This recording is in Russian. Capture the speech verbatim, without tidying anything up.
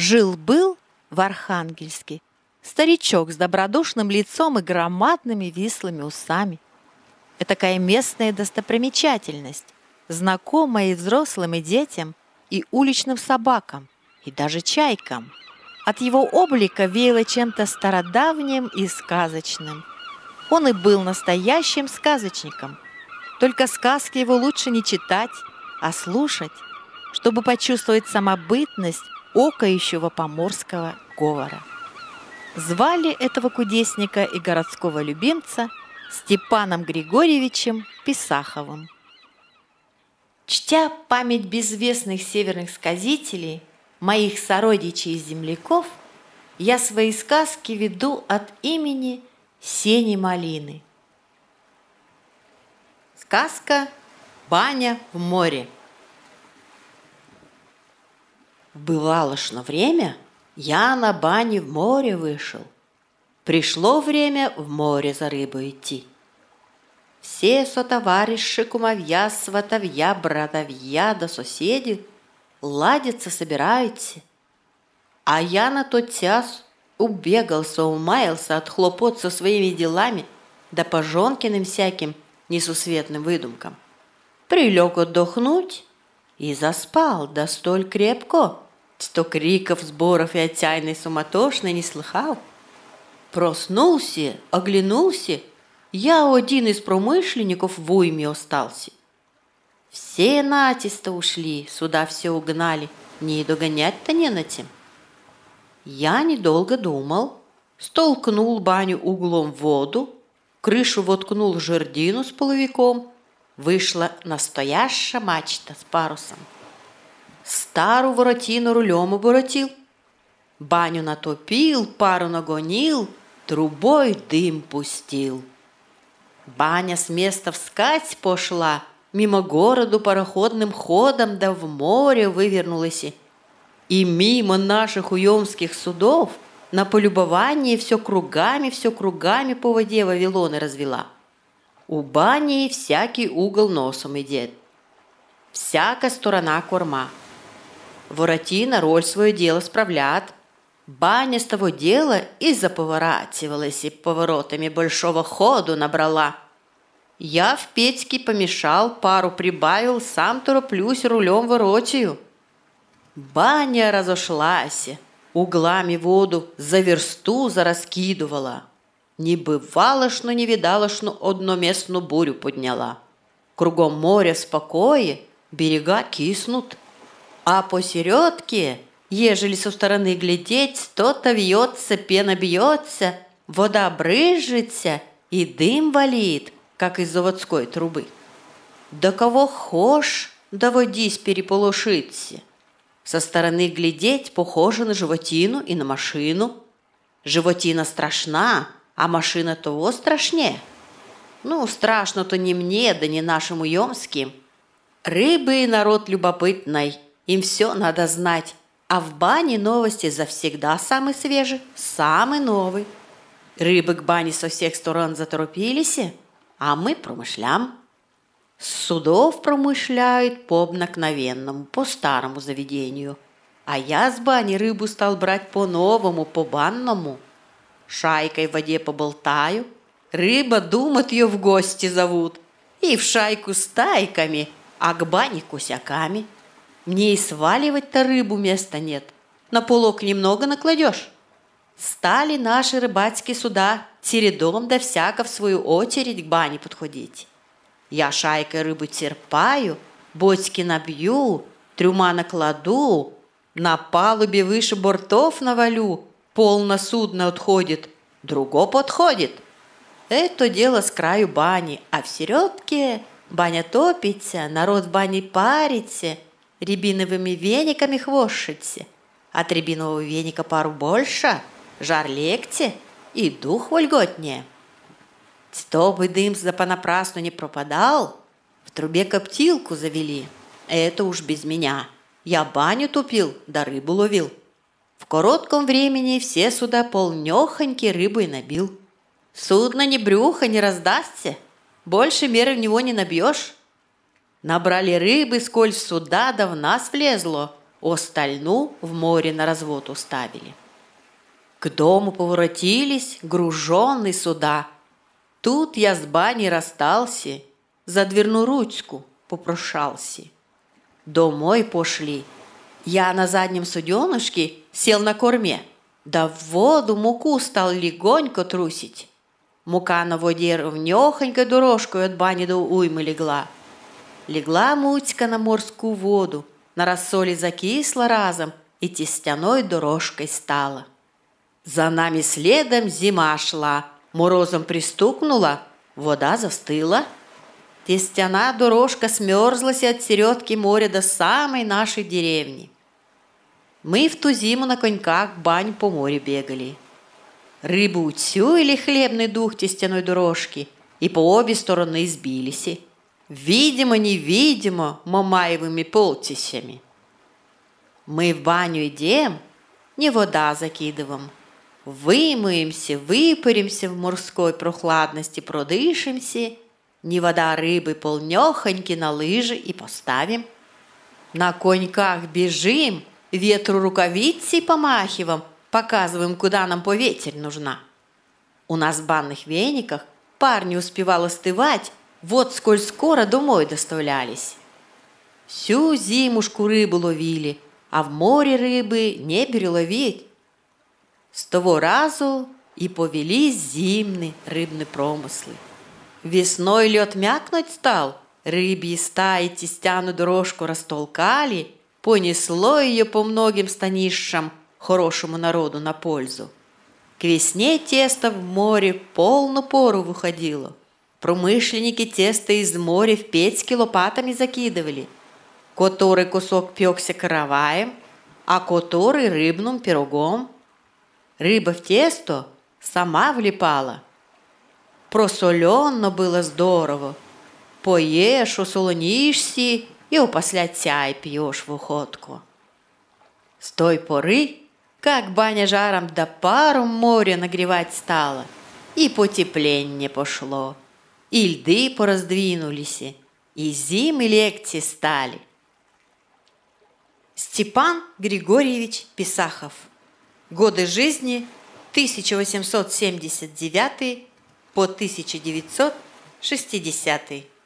Жил-был в Архангельске старичок с добродушным лицом и громадными вислыми усами. Этакая местная достопримечательность, знакомая и взрослым, и детям, и уличным собакам, и даже чайкам. От его облика веяло чем-то стародавним и сказочным. Он и был настоящим сказочником. Только сказки его лучше не читать, а слушать, чтобы почувствовать самобытность окающего поморского говора. Звали этого кудесника и городского любимца Степаном Григорьевичем Писаховым. Чтя память безвестных северных сказителей, моих сородичей и земляков, я свои сказки веду от имени Сени Малины. Сказка «Баня в море». Бывало-шно время, я на бане в море вышел. Пришло время в море за рыбой идти. Все сотоварищи, кумовья, сватовья, братовья да соседи ладятся, собираются. А я на тот час убегался, умаялся от хлопот со своими делами да по жонкиным всяким несусветным выдумкам. Прилег отдохнуть и заспал, да столь крепко, что криков, сборов и отчаянной суматошной не слыхал. Проснулся, оглянулся, я один из промышленников в уйме остался. Все натисто ушли, сюда все угнали, не догонять-то не на тем. Я недолго думал, столкнул баню углом в воду, крышу воткнул жердину с половиком, вышла настоящая мачта с парусом. Старую воротину рулем оборотил, баню натопил, пару нагонил, трубой дым пустил. Баня с места вскать пошла, мимо городу пароходным ходом, да в море вывернулась. И мимо наших уемских судов на полюбование все кругами, все кругами по воде Вавилоны развела. У бани всякий угол носом идет, всякая сторона корма. Воротина роль свое дело справляет. Баня с того дела и заповорачивалась, и поворотами большого ходу набрала. Я в Петьке помешал, пару прибавил, сам тороплюсь, рулем ворочаю. Баня разошлась, углами воду за версту зараскидывала. Не бывало-шно, не видало-шно, одноместную бурю подняла. Кругом море спокое, берега киснут. А посередке, ежели со стороны глядеть, то-то вьется, пена бьется, вода брызжется и дым валит, как из заводской трубы. Да кого хошь, доводись переполошиться. Со стороны глядеть похоже на животину и на машину. Животина страшна, а машина того страшнее. Ну, страшно-то не мне, да не нашим уемским. Рыбы и народ любопытный, им все надо знать. А в бане новости завсегда самый свежий, самый новый. Рыбы к бане со всех сторон заторопились, а мы промышляем. С судов промышляют по обыкновенному, по старому заведению. А я с бани рыбу стал брать по-новому, по-банному. Шайкой в воде поболтаю, рыба думает, ее в гости зовут. И в шайку стайками, а к бане кусяками. Мне и сваливать-то рыбу места нет. На полок немного накладешь. Стали наши рыбацкие суда чередом да всяко в свою очередь к бане подходить. Я шайкой рыбу терпаю, бочки набью, трюма накладу, на палубе выше бортов навалю, полно судно отходит, друго подходит. Это дело с краю бани, а в середке баня топится, народ в бане парится, рябиновыми вениками хвощется. От рябинового веника пару больше, жар легче и дух вольготнее. Чтобы дым за понапрасну не пропадал, в трубе коптилку завели. Это уж без меня. Я баню топил, да рыбу ловил. В коротком времени все суда полнёхоньки рыбой набил. Судно ни брюха не раздастся, больше меры в него не набьешь. Набрали рыбы, сколь в суда да в нас влезло. остальную в море на развод уставили. К дому поворотились, груженные суда. Тут я с баней расстался, за дверную ручку попрошался. Домой пошли. Я на заднем суденышке сел на корме, да в воду муку стал легонько трусить. Мука на воде ровнёхонькой дорожкой от бани до уймы легла. Легла мутька на морскую воду, на рассоле закисла разом и тестяной дорожкой стала. За нами следом зима шла, морозом пристукнула, вода застыла. Тестяная дорожка смерзлась от середки моря до самой нашей деревни. Мы в ту зиму на коньках бань по морю бегали. Рыбу учуяли хлебный дух тестяной дорожки и по обе стороны сбились. Видимо-невидимо мамаевыми полтищами. Мы в баню идем, не вода закидываем. Вымоемся, выпаримся в морской прохладности, продышимся, не вода рыбы полнёхоньки на лыжи и поставим. На коньках бежим, ветру рукавицей помахиваем, показываем, куда нам поветрь нужна. У нас в банных вениках парни успевал остывать, вот сколь скоро домой доставлялись. Всю зимушку рыбу ловили, а в море рыбы не переловить. С того разу и повелись зимние рыбные промыслы. Весной лед мякнуть стал, рыбьи стаи тестяную дорожку растолкали, понесло ее по многим станищам хорошему народу на пользу. К весне тесто в море полну пору выходило. Промышленники тесто из моря в печки лопатами закидывали, который кусок пекся караваем, а который рыбным пирогом. Рыба в тесто сама влипала. Просолено было здорово. Поешь, усолонишься и опосля чай пьешь в охотку. С той поры, как баня жаром да паром море нагревать стало, и потепление пошло, и льды пораздвинулись, и зимы легче стали. Степан Григорьевич Писахов. Годы жизни тысяча восемьсот семьдесят девятый по тысяча девятьсот шестидесятый.